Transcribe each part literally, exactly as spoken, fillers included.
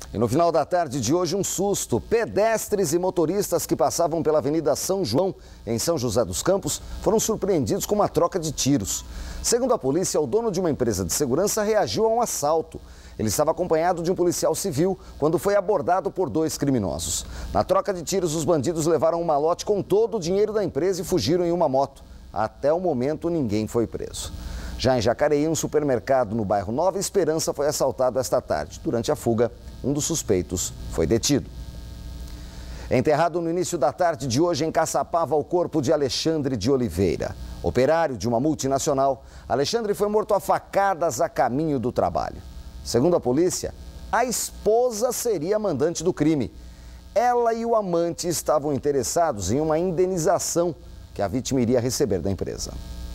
E no final da tarde de hoje, um susto. Pedestres e motoristas que passavam pela Avenida São João, em São José dos Campos, foram surpreendidos com uma troca de tiros. Segundo a polícia, o dono de uma empresa de segurança reagiu a um assalto. Ele estava acompanhado de um policial civil quando foi abordado por dois criminosos. Na troca de tiros, os bandidos levaram um malote com todo o dinheiro da empresa e fugiram em uma moto. Até o momento, ninguém foi preso. Já em Jacareí, um supermercado no bairro Nova Esperança foi assaltado esta tarde. Durante a fuga, um dos suspeitos foi detido. Enterrado no início da tarde de hoje em Caçapava, o corpo de Alexandre de Oliveira. Operário de uma multinacional, Alexandre foi morto a facadas a caminho do trabalho. Segundo a polícia, a esposa seria a mandante do crime. Ela e o amante estavam interessados em uma indenização que a vítima iria receber da empresa.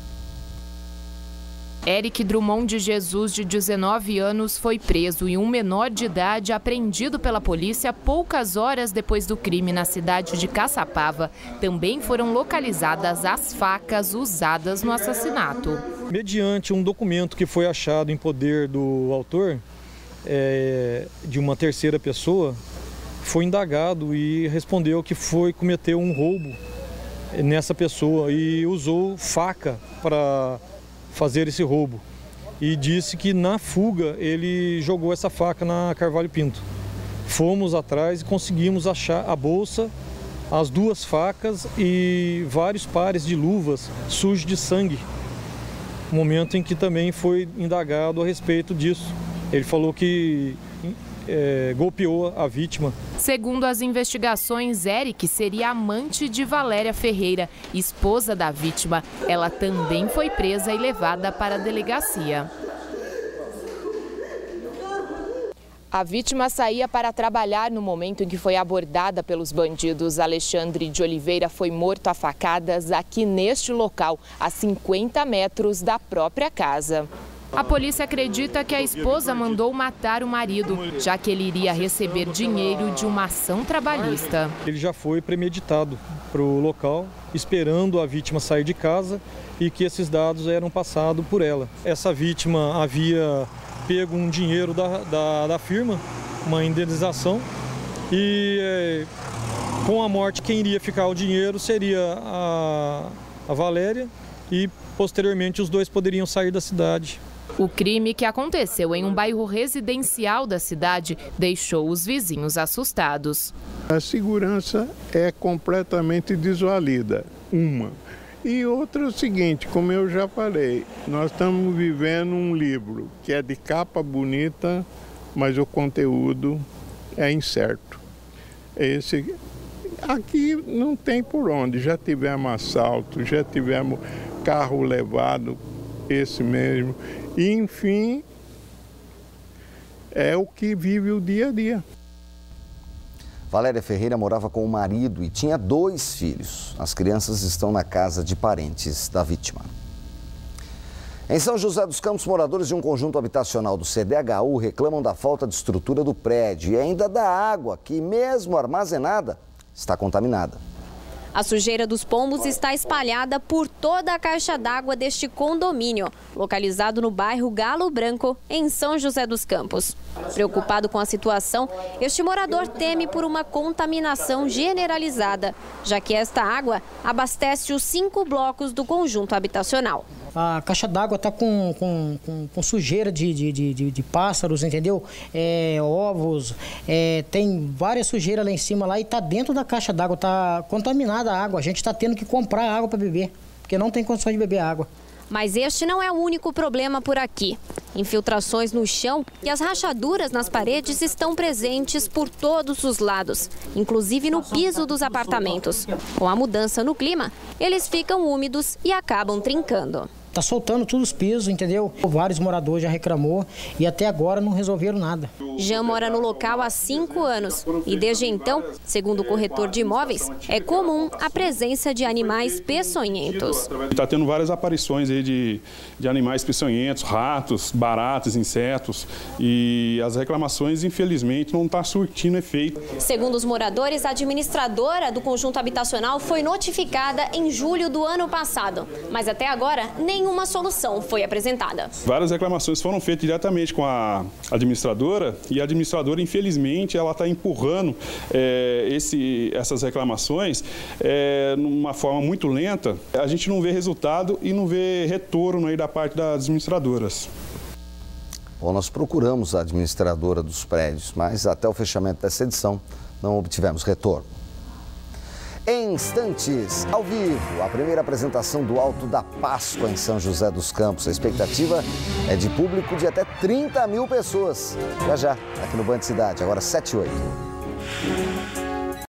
Eric Drummond de Jesus, de dezenove anos, foi preso e um menor de idade apreendido pela polícia poucas horas depois do crime na cidade de Caçapava. Também foram localizadas as facas usadas no assassinato. Mediante um documento que foi achado em poder do autor, é, de uma terceira pessoa, foi indagado e respondeu que foi cometer um roubo nessa pessoa e usou faca para fazer esse roubo, e disse que na fuga ele jogou essa faca na Carvalho Pinto. Fomos atrás e conseguimos achar a bolsa, as duas facas e vários pares de luvas sujos de sangue. Momento em que também foi indagado a respeito disso. Ele falou que é, golpeou a vítima. Segundo as investigações, Eric seria amante de Valéria Ferreira, esposa da vítima. Ela também foi presa e levada para a delegacia. A vítima saía para trabalhar no momento em que foi abordada pelos bandidos. Alexandre de Oliveira foi morto a facadas aqui neste local, a cinquenta metros da própria casa. A polícia acredita que a esposa mandou matar o marido, já que ele iria receber dinheiro de uma ação trabalhista. Ele já foi premeditado para o local, esperando a vítima sair de casa e que esses dados eram passados por ela. Essa vítima havia pego um dinheiro da, da, da firma, uma indenização, e é, com a morte quem iria ficar o dinheiro seria a, a Valéria e posteriormente os dois poderiam sair da cidade. O crime, que aconteceu em um bairro residencial da cidade, deixou os vizinhos assustados. A segurança é completamente desvalida, uma. E outra é o seguinte, como eu já falei, nós estamos vivendo um livro que é de capa bonita, mas o conteúdo é incerto. Esse, aqui não tem por onde, já tivemos assalto, já tivemos carro levado, esse mesmo. E, enfim, é o que vive o dia a dia. Valéria Ferreira morava com o marido e tinha dois filhos. As crianças estão na casa de parentes da vítima. Em São José dos Campos, moradores de um conjunto habitacional do C D H U reclamam da falta de estrutura do prédio e ainda da água, que mesmo armazenada, está contaminada. A sujeira dos pombos está espalhada por toda a caixa d'água deste condomínio, localizado no bairro Galo Branco, em São José dos Campos. Preocupado com a situação, este morador teme por uma contaminação generalizada, já que esta água abastece os cinco blocos do conjunto habitacional. A caixa d'água está com, com, com, com sujeira de, de, de, de pássaros, entendeu? É, ovos, é, tem várias sujeiras lá em cima lá e está dentro da caixa d'água, está contaminada a água. A gente está tendo que comprar água para beber, porque não tem condições de beber água. Mas este não é o único problema por aqui. Infiltrações no chão e as rachaduras nas paredes estão presentes por todos os lados, inclusive no piso dos apartamentos. Com a mudança no clima, eles ficam úmidos e acabam trincando. Tá soltando todos os pisos, entendeu? Vários moradores já reclamou e até agora não resolveram nada. Jean mora no local há cinco anos e desde então, segundo o corretor de imóveis, é comum a presença de animais peçonhentos. Está tendo várias aparições aí de, de animais peçonhentos, ratos, baratas, insetos, e as reclamações, infelizmente, não estão surtindo efeito. Segundo os moradores, a administradora do conjunto habitacional foi notificada em julho do ano passado, mas até agora nem nenhuma solução foi apresentada. Várias reclamações foram feitas diretamente com a administradora e a administradora, infelizmente, ela está empurrando é, esse, essas reclamações é, numa forma muito lenta. A gente não vê resultado e não vê retorno aí da parte das administradoras. Bom, nós procuramos a administradora dos prédios, mas até o fechamento dessa edição não obtivemos retorno. Em instantes, ao vivo, a primeira apresentação do Alto da Páscoa em São José dos Campos. A expectativa é de público de até trinta mil pessoas. Já já, aqui no Band Cidade, agora sete e oito.